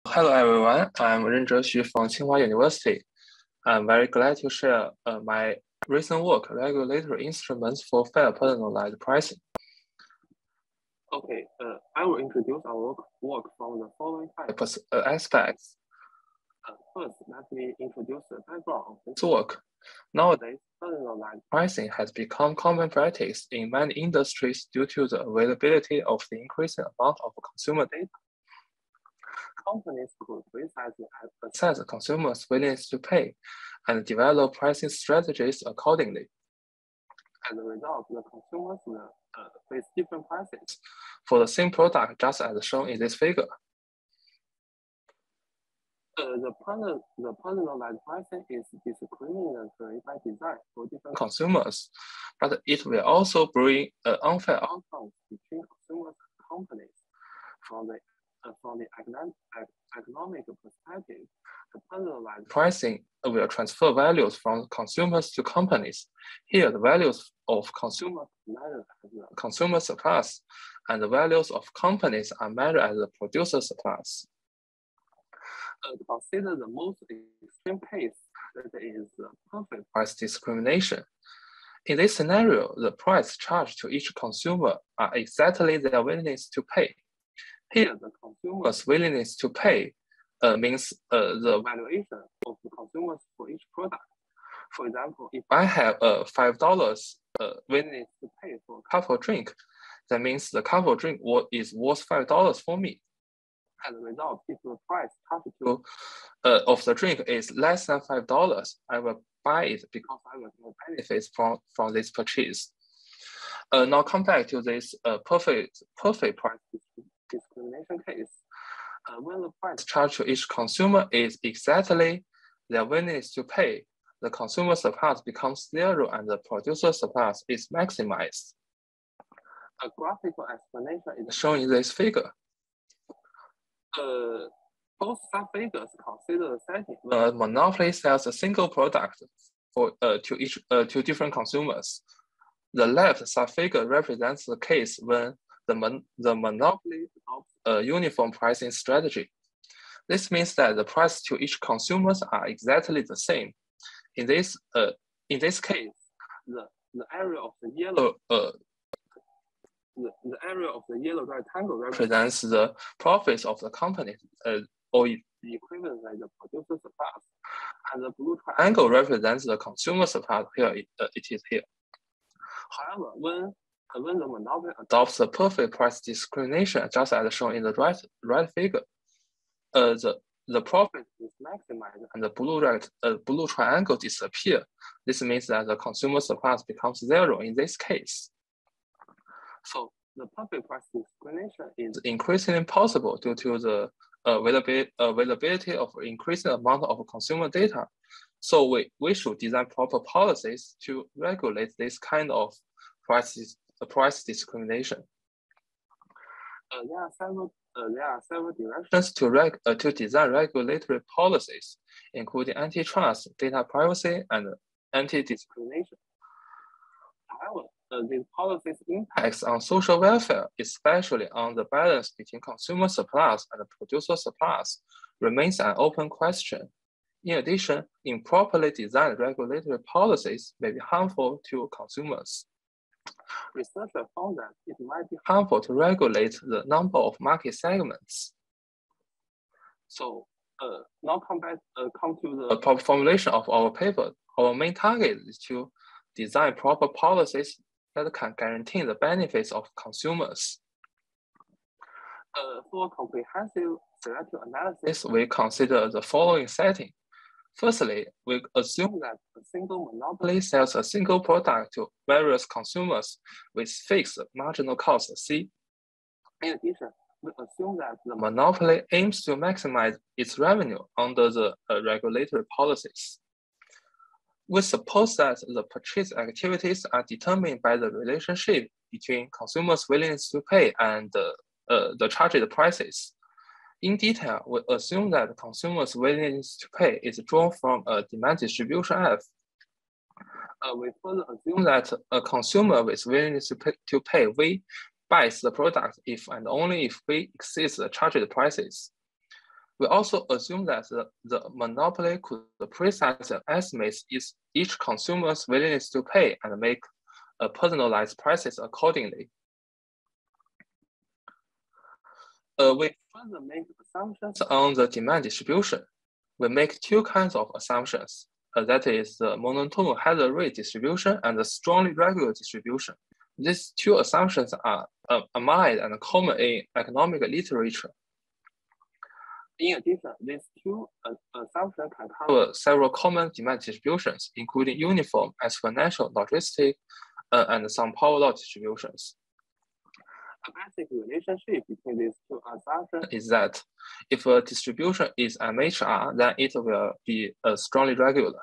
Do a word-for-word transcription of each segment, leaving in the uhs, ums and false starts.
Hello everyone, I'm Renzhe from Tsinghua University. I'm very glad to share uh, my recent work, Regulatory Instruments for Fair Personalized Pricing. Okay, uh, I will introduce our work, work from the following types, uh, aspects. Uh, first, let me introduce the background of this work. Nowadays, personalized pricing has become common practice in many industries due to the availability of the increasing amount of consumer data. Companies could precisely assess consumers' willingness to pay and develop pricing strategies accordingly. As a result, the consumers will uh, face different prices for the same product, just as shown in this figure. Uh, the, person, the personalized pricing is discriminatory by design for different consumers, but it will also bring uh, unfair outcomes between consumers and companies. From the Uh, from the economic, economic perspective, the personalized pricing will transfer values from consumers to companies. Here, the values of consumers are measured as the consumer surplus, and the values of companies are measured as the producer surplus. Uh, consider the most extreme case, that is the perfect price discrimination. In this scenario, the price charged to each consumer are exactly their willingness to pay. Here, the consumer's willingness to pay uh, means uh, the valuation of the consumers for each product. For example, if I have a uh, five dollars uh, willingness to pay for a cup of drink, that means the cup of drink is worth five dollars for me. As a result, if the price charged to uh, of the drink is less than five dollars, I will buy it because I will get benefits from, from this purchase. Uh, now come back to this uh, perfect, perfect price discrimination case. Uh, when the price charged to each consumer is exactly their willingness to pay, the consumer surplus becomes zero and the producer surplus is maximized. A graphical explanation is shown in this figure. Uh, both sub-figures consider the setting when a monopoly sells a single product for uh, to each uh, to different consumers. The left sub-figure represents the case when the, mon the monopoly adopts a uniform pricing strategy. This means that the price to each consumers are exactly the same. In this, uh, in this case, the, the area of the yellow uh, the, the area of the yellow rectangle represents the profits of the company, uh, or the equivalent like the producer surplus, and the blue triangle represents the consumer surplus. Here it, uh, it is here. However, when when the monopoly adopts the perfect price discrimination, just as shown in the right right figure, uh, the the profit is maximized and the blue right uh, blue triangle disappear. This means that the consumer surplus becomes zero in this case. So the perfect price discrimination is increasingly possible due to the availability availability of increasing amount of consumer data. So we, we should design proper policies to regulate this kind of price, uh, price discrimination. Uh, there are several uh, there are several directions to reg uh, to design regulatory policies, including antitrust, data privacy, and anti-discrimination. However, uh, these policies' impacts on social welfare, especially on the balance between consumer surplus and producer surplus, remains an open question. In addition, improperly designed regulatory policies may be harmful to consumers. Researchers found that it might be harmful to regulate the number of market segments. So uh, now come back, uh, come to the proper formulation of our paper. Our main target is to design proper policies that can guarantee the benefits of consumers. Uh, for comprehensive selective analysis, we consider the following setting. Firstly, we assume that a single monopoly sells a single product to various consumers with fixed marginal cost C. In addition, we assume that the monopoly aims to maximize its revenue under the uh, regulatory policies. We suppose that the purchase activities are determined by the relationship between consumers' willingness to pay and uh, uh, the charged prices. In detail, we assume that consumers' willingness to pay is drawn from a demand distribution F. Uh, we further assume that a consumer with willingness to pay, to pay V buys the product if and only if V exceeds the charged prices. We also assume that the, the monopoly could precisely estimate each consumer's willingness to pay and make uh, personalized prices accordingly. Uh, we further make assumptions on the demand distribution. We make two kinds of assumptions. Uh, that is the monotone hazard rate distribution and the strongly regular distribution. These two assumptions are uh, admired and common in economic literature. In addition, these two uh, assumptions can cover several common demand distributions, including uniform, exponential, logistic, uh, and some power law distributions. A basic relationship between these two assumptions is that if a distribution is M H R, then it will be uh, strongly regular.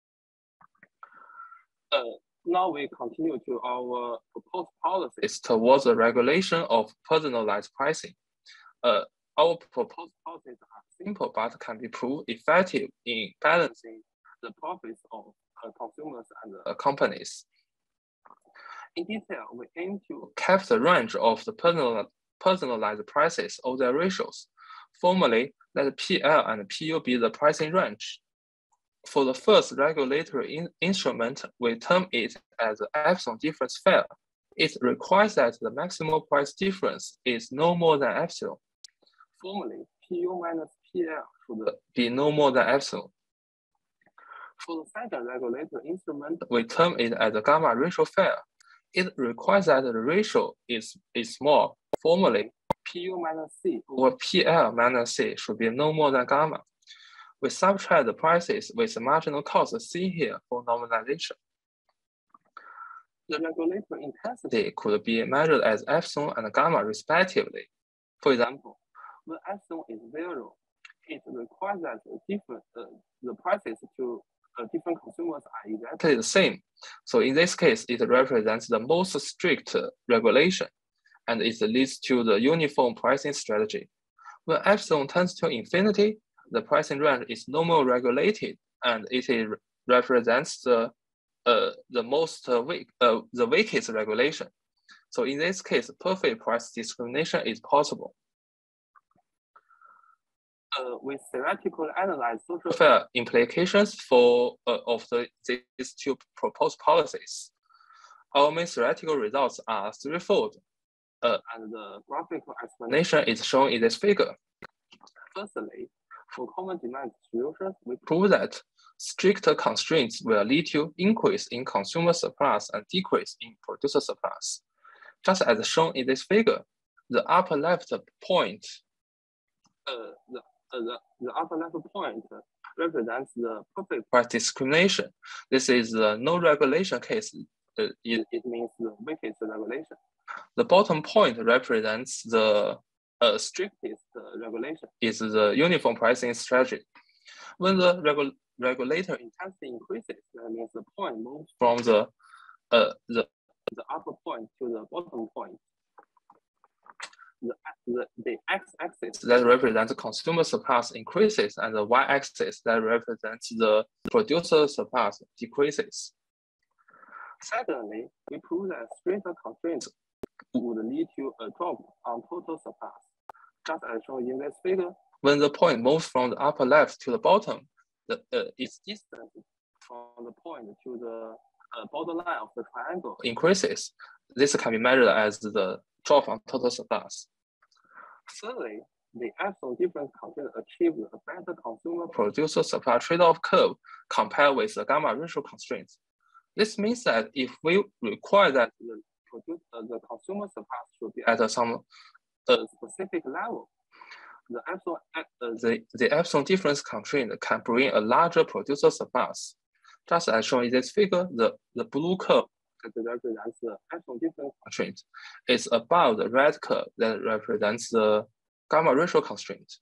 Uh, now we continue to our proposed policies towards the regulation of personalized pricing. Uh, our proposed policies are simple but can be proved effective in balancing the profits of uh, consumers and uh, companies. In detail, we aim to cap the range of the personal, personalized prices or their ratios. Formally, let P L and P U be the pricing range. For the first regulatory in instrument, we term it as the epsilon difference fair. It requires that the maximal price difference is no more than epsilon. Formally, P U minus P L should be no more than epsilon. For the second regulatory instrument, we term it as the gamma ratio fair. It requires that the ratio is, is small. Formally, P U minus C or P L minus C should be no more than gamma. We subtract the prices with the marginal cost C here for normalization. The regulatory intensity could be measured as epsilon and gamma respectively. For example, when epsilon is zero, it requires that the, different, uh, the prices to uh, different consumers are exactly the same. So in this case, it represents the most strict regulation, and it leads to the uniform pricing strategy. When epsilon tends to infinity, the pricing range is no more regulated, and it is, represents the uh, the most uh, weak, uh, the weakest regulation. So in this case, perfect price discrimination is possible. Uh, we theoretically analyze social fair implications for uh, of the, these two proposed policies. Our main theoretical results are threefold, uh, and the graphical explanation is shown in this figure. Firstly, for common demand distributions, we prove that stricter constraints will lead to increase in consumer surplus and decrease in producer surplus. Just as shown in this figure, the upper left point, uh, the, uh, the, the upper left point represents the perfect price discrimination. This is the no regulation case. Uh, it, it means the weakest regulation. The bottom point represents the uh, strictest uh, regulation. Is the uniform pricing strategy. When the regu regulator intensity increases, that means the point moves from the uh, the the upper point to the bottom point. The, the, the x-axis that represents consumer surplus increases, and the y-axis that represents the producer surplus decreases. Secondly, we prove that stricter constraints would lead to a drop on total surplus. Just as shown in this figure, when the point moves from the upper left to the bottom, the, uh, its distance from the point to the uh, borderline of the triangle increases. This can be measured as the drop on total surplus. Thirdly, the epsilon difference constraint achieves a better consumer-producer supply trade-off curve compared with the gamma ratio constraints. This means that if we require that the, produce, uh, the consumer supply should be at some uh, specific level, the epsilon, uh, the, the epsilon difference constraint can bring a larger producer surplus. Just as shown in this figure, the, the blue curve that represents the epsilon difference constraint is above the red curve that represents the gamma ratio constraint.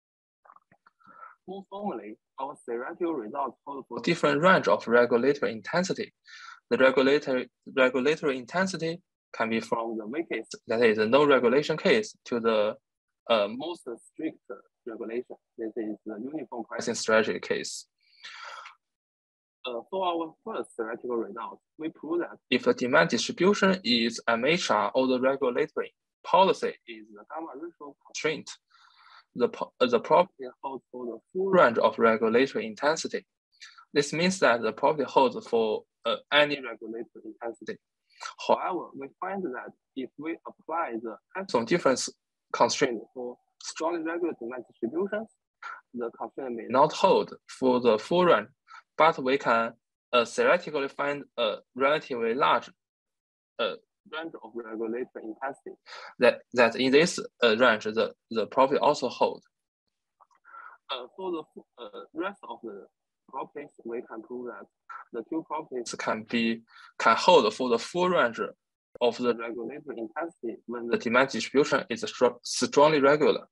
More formally, our theoretical results hold for different range of regulatory intensity. The regulatory, regulatory intensity can be from the weakest, that is the no regulation case, to the uh, most strict regulation. This is the uniform pricing strategy case. Uh, for our first theoretical result, we prove that if the demand distribution is M H R or the regulatory policy is the gamma ratio constraint, the, the property holds for the full range of regulatory intensity. This means that the property holds for uh, any regulatory intensity. However, we find that if we apply the epsilon difference constraint for strongly regular demand distributions, the constraint may not hold for the full range, but we can uh, theoretically find a relatively large uh, range of regulatory intensity that, that in this uh, range, the, the property also holds. Uh, for the uh, rest of the properties, we can prove that the two properties can be can hold for the full range of the regulatory intensity when the demand distribution is strongly regular.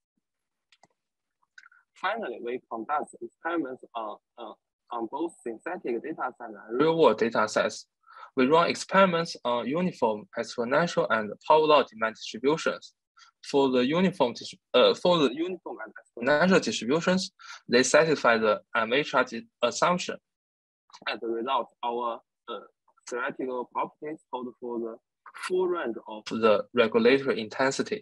Finally, we conduct experiments on, uh, on both synthetic data sets and real-world data sets. We run experiments on uniform exponential and power law demand distributions. For the uniform uh, for the uniform and exponential distributions, they satisfy the M H R assumption. As a result, our uh, theoretical properties hold for the full range of the regulatory intensity.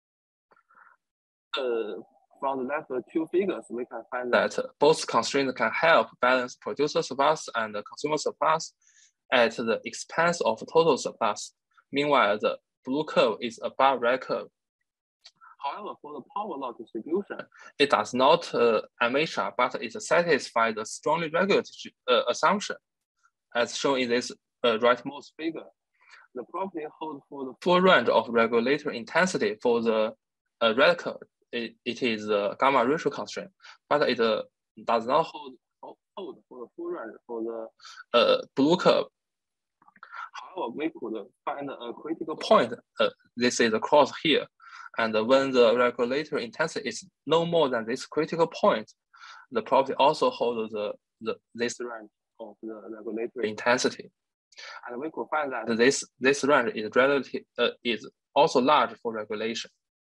Uh, from the left two figures, we can find that both constraints can help balance producer surplus and consumer surplus at the expense of total surplus. Meanwhile, the blue curve is above red curve. However, for the power law distribution, it does not uh, M H R, but it satisfies the strongly regular uh, assumption, as shown in this uh, rightmost figure. The property holds for the full range of regulatory intensity for the uh, red curve. It, it is the gamma ratio constraint, but it uh, does not hold, hold for the full range for the uh, blue curve. However, we could find a critical point. Uh, this is the cross here. And when the regulatory intensity is no more than this critical point, the property also holds the, the, this range of the regulatory intensity. And we could find that this, this range is, relative, uh, is also large for regulation.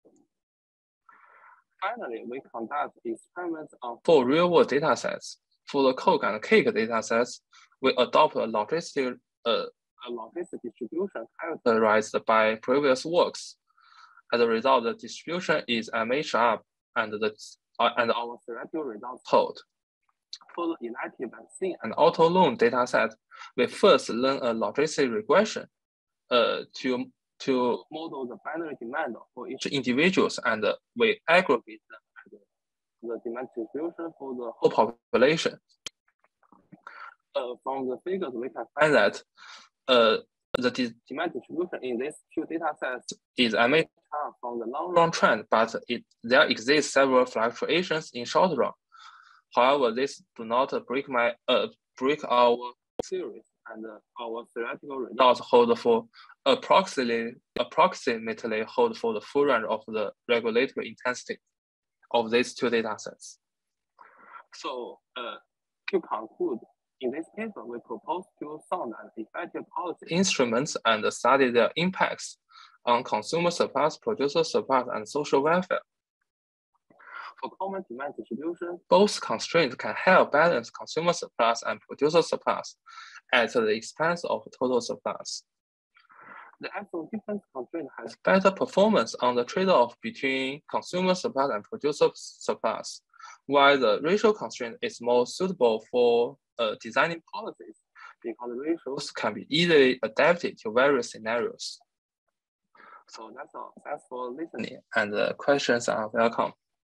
Finally, we conduct experiments on four real-world data sets. For the Coke and cake data sets, we adopt a logistic, uh, a logistic distribution characterized by previous works. As a result, the distribution is M H R and, the, uh, and our theoretical results hold. For the elective vaccine and auto loan data set, we first learn a logistic regression uh, to, to model the binary demand for each individuals, and uh, we aggregate them the demand distribution for the whole population. Uh, from the figures, we can find that uh, the demand distribution in these two data sets is M H R from the long run trend, but it, there exist several fluctuations in short run. However, this do not break my uh, break our series, and uh, our theoretical results hold for approximately approximately hold for the full range of the regulatory intensity of these two data sets. So uh, to conclude, in this paper, we propose to sound and effective policy instruments and study their impacts on consumer surplus, producer surplus, and social welfare. For common demand distribution, both constraints can help balance consumer surplus and producer surplus at the expense of total surplus. The epsilon difference constraint has better performance on the trade-off between consumer surplus and producer surplus, while the ratio constraint is more suitable for uh, designing policies because the ratios can be easily adapted to various scenarios. So that's all. Thanks for listening, and the uh, questions are welcome.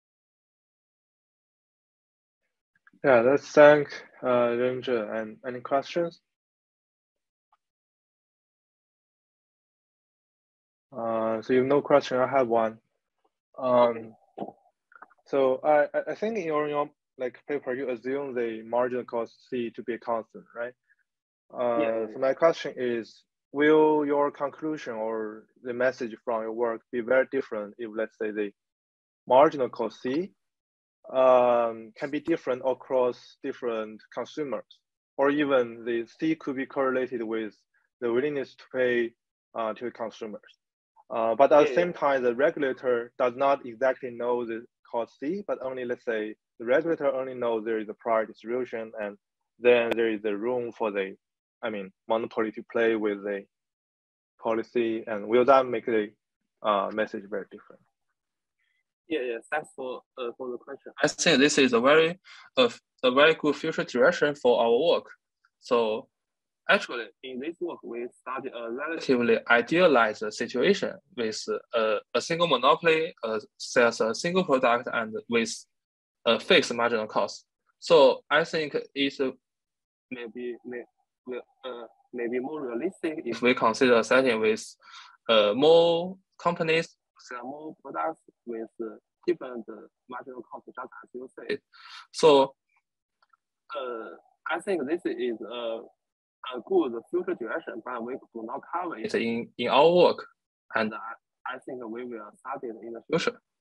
Yeah, let's thank uh, Renzhe. And any questions? Uh, so you have no question, I have one. Um, okay. So I, I think in your, your like paper, you assume the marginal cost C to be a constant, right? Uh, yeah. So my question is, will your conclusion or the message from your work be very different if, let's say, the marginal cost C um, can be different across different consumers, or even the C could be correlated with the willingness to pay uh, to consumers. Uh, but at yeah, the same yeah. time, the regulator does not exactly know the cost C, but only, let's say, the regulator only knows there is a prior distribution, and then there is a room for the, I mean, monopoly to play with the policy, and will that make the uh, message very different? Yeah, yeah. Thanks for uh, for the question. I think this is a very a, a very good future direction for our work. So actually, in this work, we study a relatively idealized situation with a, a single monopoly, uh, sells a single product, and with a fixed marginal cost. So I think it's maybe may, will, uh, maybe more realistic if we consider a setting with uh, more companies sell more products with uh, different uh, marginal cost, just as you said. So uh, I think this is a, a good future direction, but we do not cover it in, in our work. And I, I think we will study it in the future.